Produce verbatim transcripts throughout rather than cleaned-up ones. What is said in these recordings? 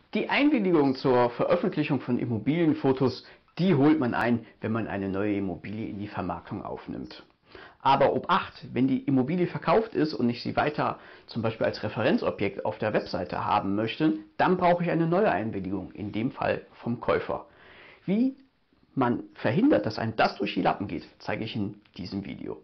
Die Einwilligung zur Veröffentlichung von Immobilienfotos, die holt man ein, wenn man eine neue Immobilie in die Vermarktung aufnimmt. Aber Obacht, wenn die Immobilie verkauft ist und ich sie weiter zum Beispiel als Referenzobjekt auf der Webseite haben möchte, dann brauche ich eine neue Einwilligung, in dem Fall vom Käufer. Wie man verhindert, dass einem das durch die Lappen geht, zeige ich in diesem Video.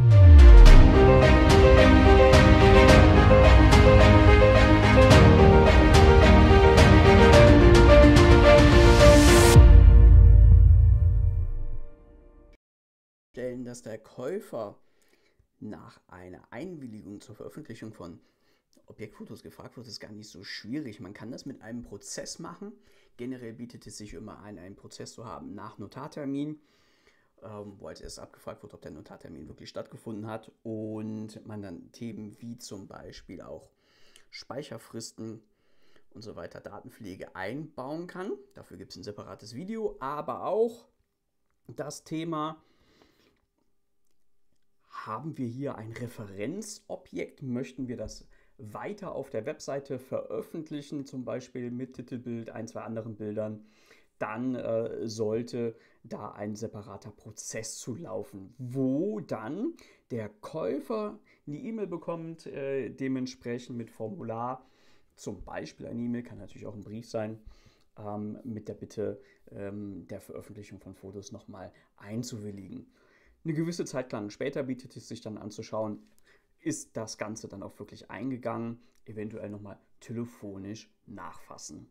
Dass der Käufer nach einer Einwilligung zur Veröffentlichung von Objektfotos gefragt wird, ist gar nicht so schwierig. Man kann das mit einem Prozess machen. Generell bietet es sich immer an, einen Prozess zu haben nach Notartermin, ähm, wo als erstes abgefragt wird, ob der Notartermin wirklich stattgefunden hat und man dann Themen wie zum Beispiel auch Speicherfristen und so weiter, Datenpflege einbauen kann. Dafür gibt es ein separates Video, aber auch das Thema: Haben wir hier ein Referenzobjekt? Möchten wir das weiter auf der Webseite veröffentlichen, zum Beispiel mit Titelbild, ein, zwei anderen Bildern? Dann äh, sollte da ein separater Prozess zu laufen, wo dann der Käufer eine E-Mail bekommt, äh, dementsprechend mit Formular, zum Beispiel eine E-Mail, kann natürlich auch ein Brief sein, ähm, mit der Bitte ähm, der Veröffentlichung von Fotos nochmal einzuwilligen. Eine gewisse Zeit lang später bietet es sich dann anzuschauen, ist das Ganze dann auch wirklich eingegangen, eventuell nochmal telefonisch nachfassen.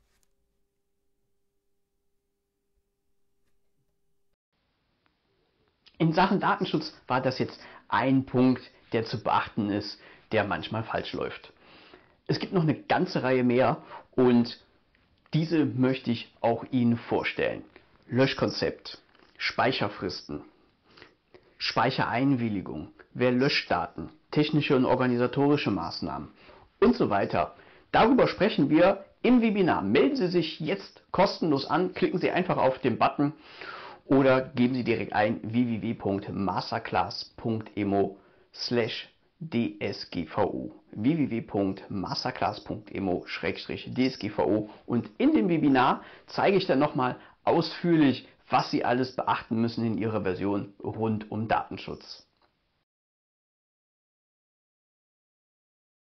In Sachen Datenschutz war das jetzt ein Punkt, der zu beachten ist, der manchmal falsch läuft. Es gibt noch eine ganze Reihe mehr und diese möchte ich auch Ihnen vorstellen. Löschkonzept, Speicherfristen, Speichereinwilligung, wer löscht Daten, technische und organisatorische Maßnahmen und so weiter. Darüber sprechen wir im Webinar. Melden Sie sich jetzt kostenlos an, klicken Sie einfach auf den Button oder geben Sie direkt ein w w w punkt masterclass punkt emo slash d s g v o w w w punkt masterclass punkt emo slash d s g v o und in dem Webinar zeige ich dann nochmal ausführlich, was Sie alles beachten müssen in Ihrer Version rund um Datenschutz.